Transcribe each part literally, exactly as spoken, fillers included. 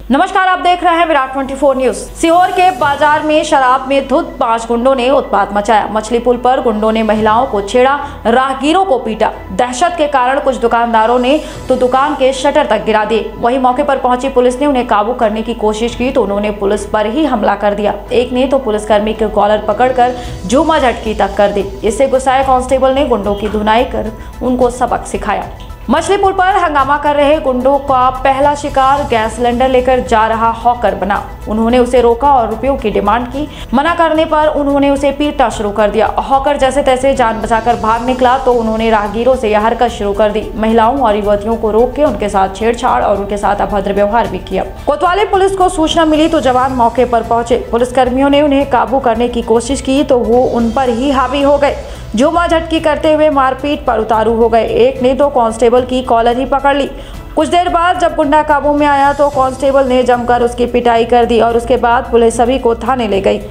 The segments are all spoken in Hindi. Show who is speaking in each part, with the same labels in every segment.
Speaker 1: नमस्कार, आप देख रहे हैं विराट चौबीस न्यूज। सीहोर के बाजार में शराब में धुत पांच गुंडों ने उत्पात मचाया। मछली पुल पर गुंडों ने महिलाओं को छेड़ा, राहगीरों को पीटा। दहशत के कारण कुछ दुकानदारों ने तो दुकान के शटर तक गिरा दिए। वहीं मौके पर पहुंची पुलिस ने उन्हें काबू करने की कोशिश की तो उन्होंने पुलिस पर ही हमला कर दिया। एक ने तो पुलिसकर्मी के कॉलर पकड़कर झूमा झटकी तक कर दी। इससे गुस्साए कांस्टेबल ने गुंडों की धुनाई कर उनको सबक सिखाया। मछली पुल पर हंगामा कर रहे गुंडों का पहला शिकार गैस सिलेंडर लेकर जा रहा हॉकर बना। उन्होंने उसे रोका और रुपयों की डिमांड की। मना करने पर उन्होंने उसे पीटना शुरू कर दिया। हॉकर जैसे तैसे जान बचाकर भाग निकला तो उन्होंने राहगीरों से यह हरकत शुरू कर दी। महिलाओं और युवतियों को रोक के उनके साथ छेड़छाड़ और उनके साथ अभद्र व्यवहार भी किया। कोतवाली पुलिस को सूचना मिली तो जवान मौके पर पहुंचे। पुलिसकर्मियों ने उन्हें काबू करने की कोशिश की तो वो उन पर ही हावी हो गए। झूमा झटकी करते हुए मारपीट पर उतारू हो गए। एक ने तो कांस्टेबल की कॉलर ही पकड़ ली। कुछ देर बाद जब गुंडा काबू में आया तो कांस्टेबल ने जमकर उसकी पिटाई कर दी और उसके बाद पुलिस सभी को थाने ले गई।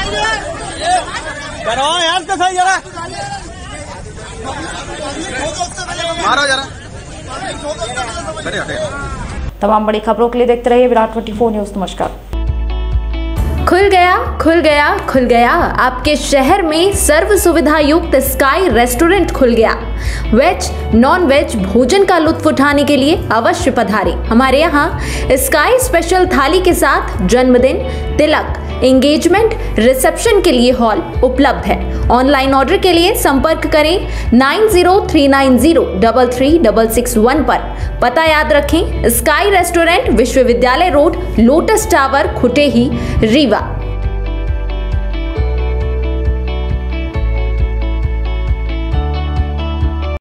Speaker 1: तमाम बड़ी खबरों के लिए देखते रहिए विराट चौबीस न्यूज। नमस्कार।
Speaker 2: खुल गया खुल गया खुल गया आपके शहर में सर्व सुविधा युक्त स्काई रेस्टोरेंट खुल गया। वेज नॉन वेज भोजन का लुत्फ उठाने के लिए अवश्य पधारें। हमारे यहाँ स्काई स्पेशल थाली के साथ जन्मदिन, तिलक, एंगेजमेंट, रिसेप्शन के लिए हॉल उपलब्ध है। ऑनलाइन ऑर्डर के लिए संपर्क करें nine zero three nine zero double three double six one पर। पता याद रखें, स्काई रेस्टोरेंट, विश्वविद्यालय road, lotus tower, Khutehi, Rewa.